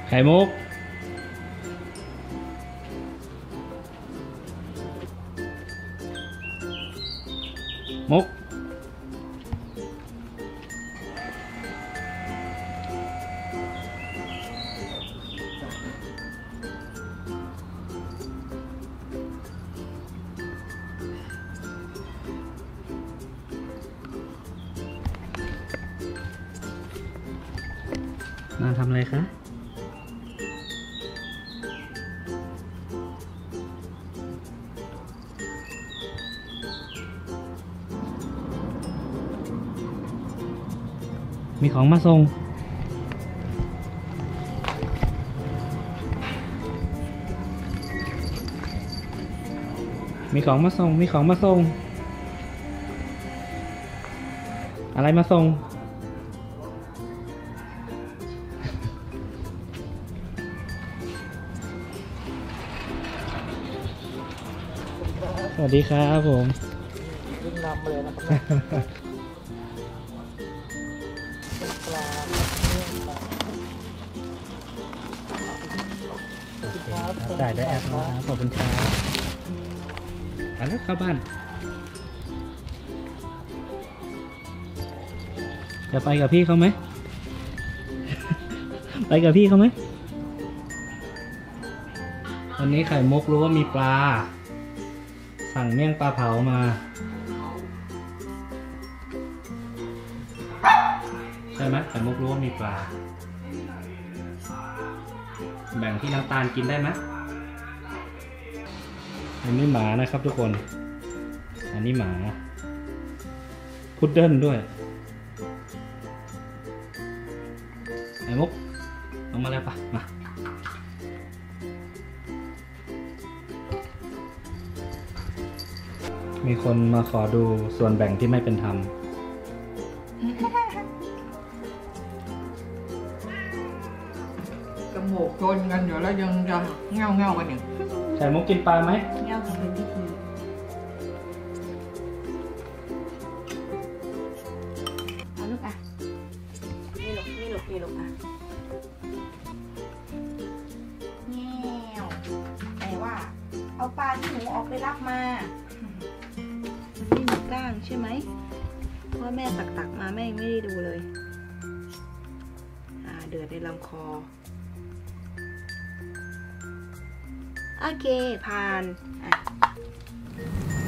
ไข่มุกมุกมาทำอะไรคะมีของมาส่งมีของมาส่งมีของมาส่งอะไรมาส่งสวัสดีครับผมวิ่งนำเลยนะครับปลาได้แอปมาขอบคุณครับไปแล้วเข้าบ้านจะไปกับพี่เขาไหม ไปกับพี่เขาไหมวันนี้ไข่มุกรู้ว่ามีปลาสั่งเมี่ยงปลาเผามาใช่ไหมไข่มุกรู้ว่ามีปลาแบ่งที่น้ำตาลกินได้ไหมอันนี้หมานะครับทุกคนอันนี้หมาพุดเดิ้ลด้วยไข่มุกเอามาแล้วปะมามีคนมาขอดูส่วนแบ่งที่ไม่เป็นธรรมจมูกชนกันอยู่แล้วยังจะเง่ากันอยู่ไข่มุกกินปลาไหมเง่ากันเป็นพิธีเอาลูกอ่ะนี่ลูกอ่ะแง่วแต่ว่าเอาปลาที่หนูออกไปรับมามันไม่มีกล้างใช่ไหมเพราะแม่ตักมาแม่ไม่ได้ดูเลยเดือดในลำคอโอเคผ่าน